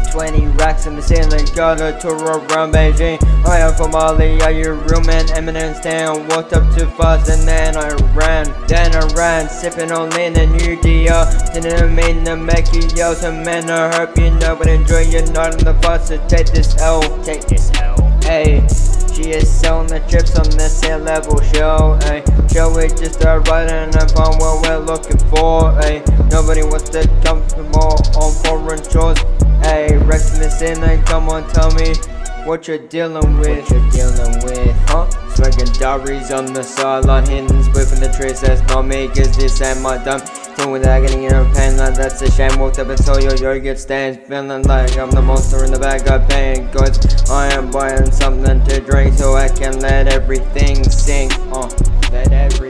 20 racks in the ceiling, got a tour around Beijing. I am from Ali, are you real man? Eminem stand, walked up too fast and then I ran. Sippin on lean and UDR. Didn't mean to make you yell, so man I hope you know, but enjoy your night on the bus, so take this L. Hey, she is selling the chips on this here level show. Ay, show it just a ride and I found what we're looking for. Ay, nobody wants to comfortable on foreign shores. Hey, Rex missing and come on tell me what you're dealing with. Huh? Smoking durrys on the sideline, hitting spliff in the trees. That's not me, cause this ain't my dumb. Dealing with agony and pain, like that's a shame. Walked up and saw your yogurt stands, feeling like I'm the monster in the bag of paying goods. I am buying something to drink so I can let everything sink. Let everything